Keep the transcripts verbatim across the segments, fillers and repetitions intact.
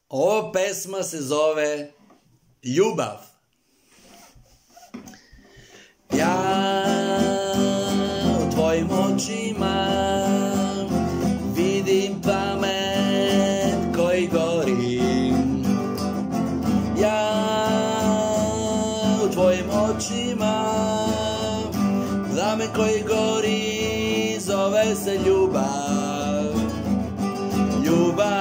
Ova pesma se zove Ljubav. Ja u tvojim očima vidim plamen koji gori. Ja u tvojim očima plamen koji gori, zove se ljubav. Ljubav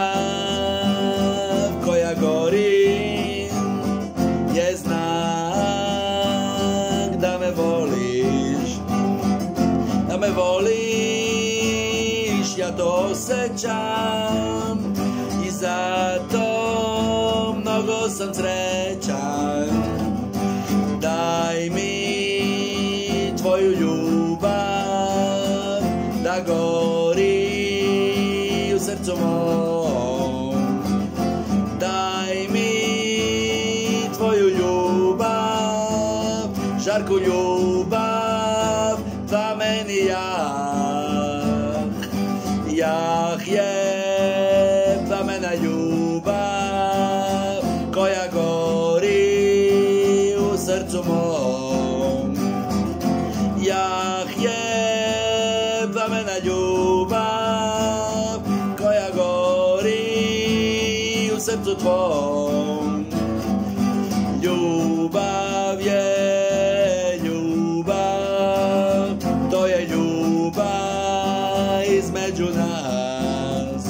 koja gori je znak da me voliš, da me voliš, ja to osjećam i zato mnogo sam srećan. Daj mi tvoju ljubav da gori u srcu mom. Daj mi tvoju ljubav, žarku ljubav, plamen i jah. Jah je plamena ljubav koja gori u srcu mom. Jah je plamena ljubav koja gori u srcu tvom. Ljubav je ljubav, to je ljubav između nas.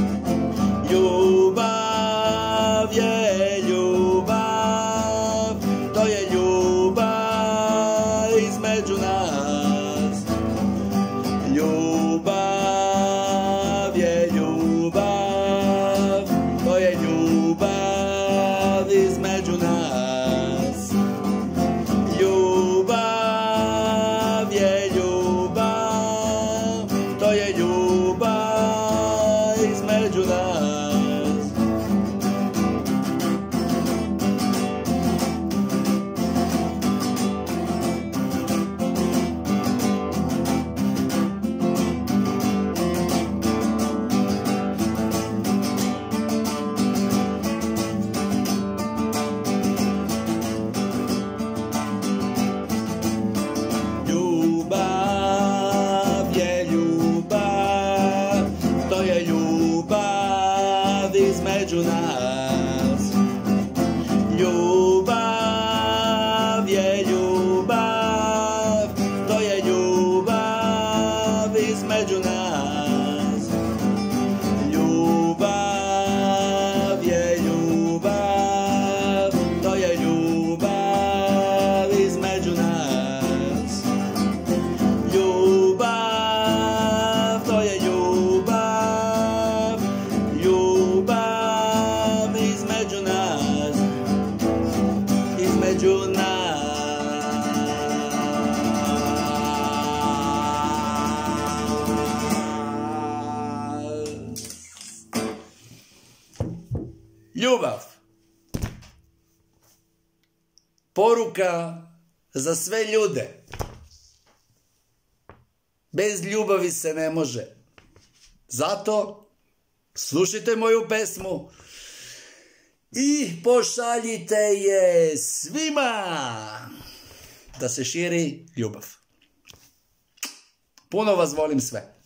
Ljubav je ljubav, to je ljubav između nas. Ljubav je ljubav, to je ljubav između nas. Ljubav je ljubav, to je ljubav između nas. Između nas. Ljubav je ljubav, to je ljubav između nas. Ljubav je ljubav, to je ljubav između nas. Ljubav, to je ljubav, ljubav između nas, između nas. Ljubav. Poruka za sve ljude. Bez ljubavi se ne može. Zato slušajte moju pesmu i pošaljite je svima da se širi ljubav. Puno vas volim sve.